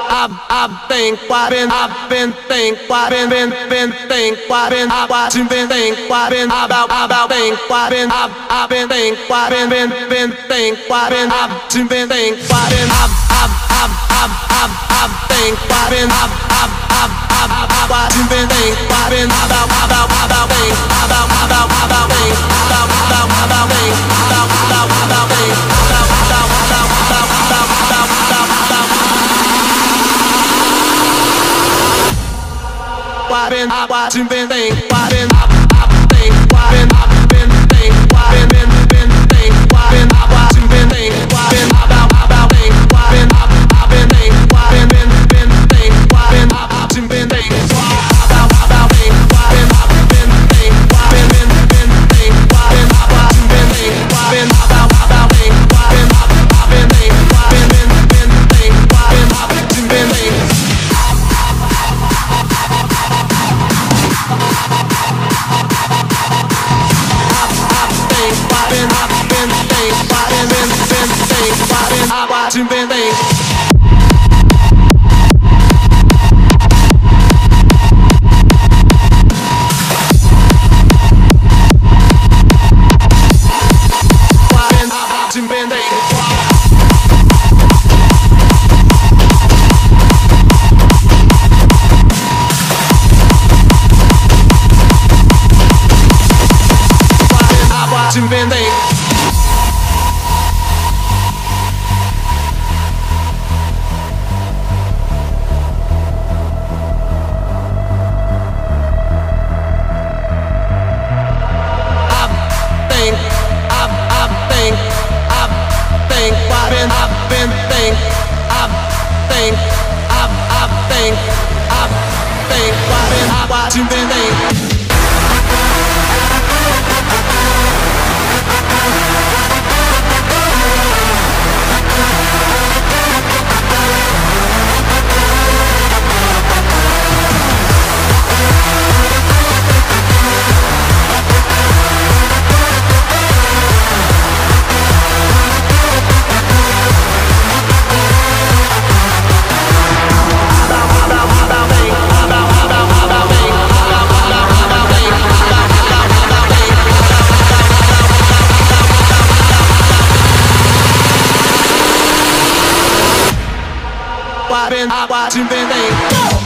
I've been think, I've been think, watching, been think, about think, I've been think, been think, watching, been think, I've think, watching, been think, about think, about think, watching, been think, watching, think, watching, been think, watching, been think, watching, been think, watching, about think, watching, been think, watching, been think, watching, been think, about think, watching, been think, watching, been think, watching, been think, watching, about think, watching, been think, watching, been think, watching, been think. Watching, been think. Watching, been think. Watching, been think. Watching, been think. Watching, been think.